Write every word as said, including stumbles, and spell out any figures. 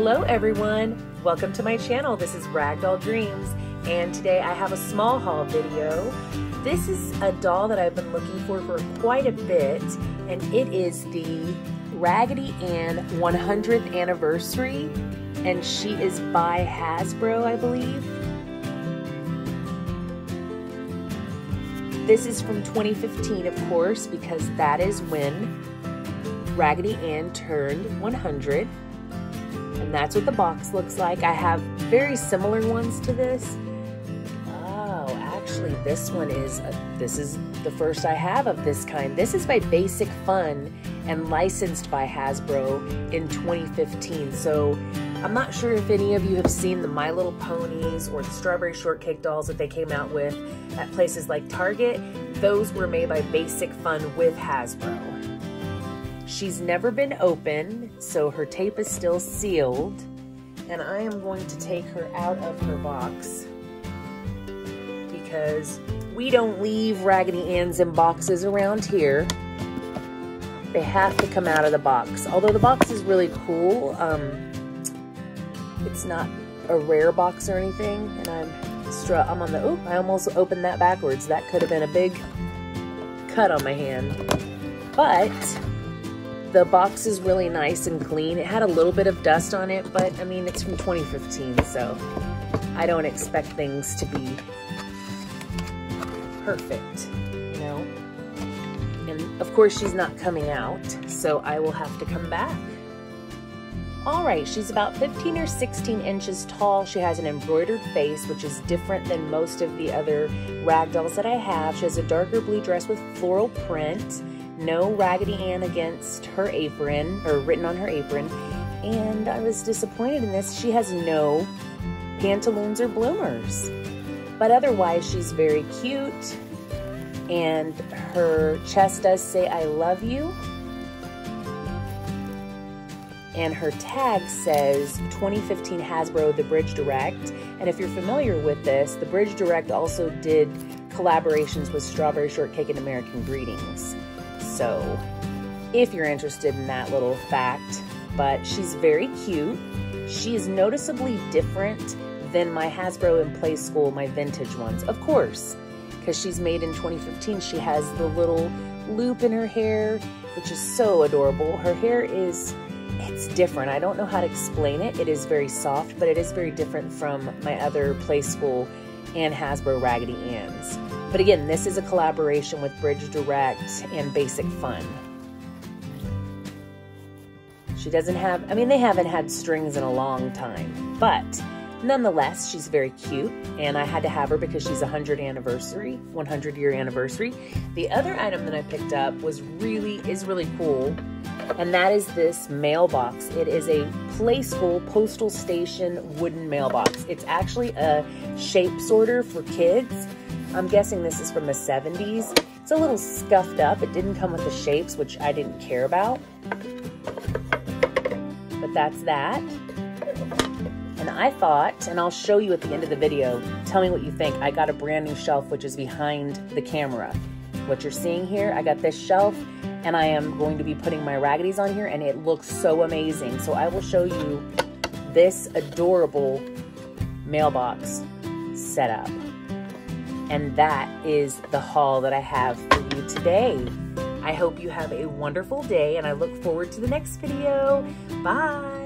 Hello everyone, welcome to my channel. This is Ragdoll Dreams, and today I have a small haul video. This is a doll that I've been looking for for quite a bit, and it is the Raggedy Ann one hundredth anniversary, and she is by Hasbro, I believe. This is from twenty fifteen, of course, because that is when Raggedy Ann turned one hundred. And that's what the box looks like. I have very similar ones to this. Oh, actually this one is, a, this is the first I have of this kind. This is by Basic Fun and licensed by Hasbro in twenty fifteen. So I'm not sure if any of you have seen the My Little Ponies or the Strawberry Shortcake dolls that they came out with at places like Target. Those were made by Basic Fun with Hasbro. She's never been opened, so her tape is still sealed, and I am going to take her out of her box because we don't leave Raggedy Anns in boxes around here. They have to come out of the box. Although the box is really cool, um, it's not a rare box or anything, and I'm str I'm on the, oh, I almost opened that backwards. That could have been a big cut on my hand. But the box is really nice and clean. It had a little bit of dust on it, but I mean, it's from twenty fifteen, so I don't expect things to be perfect, you know? And of course, she's not coming out, so I will have to come back. All right, she's about fifteen or sixteen inches tall. She has an embroidered face, which is different than most of the other rag dolls that I have. She has a darker blue dress with floral print. No Raggedy Ann against her apron, or written on her apron, and I was disappointed in this. She has no pantaloons or bloomers, but otherwise she's very cute, and her chest does say I love you, and her tag says twenty fifteen Hasbro The Bridge Direct. And if you're familiar with this, The Bridge Direct also did collaborations with Strawberry Shortcake and American Greetings. So, if you're interested in that little fact, but she's very cute. She is noticeably different than my Hasbro and Play School, my vintage ones, of course, because she's made in twenty fifteen. She has the little loop in her hair, which is so adorable. Her hair is, it's different. I don't know how to explain it. It is very soft, but it is very different from my other Play School and Hasbro Raggedy Anns. But again, this is a collaboration with Bridge Direct and Basic Fun. She doesn't have, I mean, they haven't had strings in a long time, but nonetheless, she's very cute, and I had to have her because she's a one hundred anniversary, one hundred year anniversary. The other item that I picked up was really, is really cool, and that is this mailbox. It is a Play School postal station wooden mailbox. It's actually a shape sorter for kids. I'm guessing this is from the seventies. It's a little scuffed up. It didn't come with the shapes, which I didn't care about. But that's that. And I thought, and I'll show you at the end of the video, tell me what you think. I got a brand new shelf, which is behind the camera. What you're seeing here, I got this shelf, and I am going to be putting my Raggedy's on here, and it looks so amazing. So I will show you this adorable mailbox setup. And that is the haul that I have for you today. I hope you have a wonderful day, and I look forward to the next video. Bye.